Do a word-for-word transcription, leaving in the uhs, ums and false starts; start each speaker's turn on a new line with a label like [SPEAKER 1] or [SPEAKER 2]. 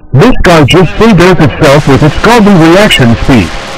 [SPEAKER 1] This cartridge predates itself with its Calvin reaction speed.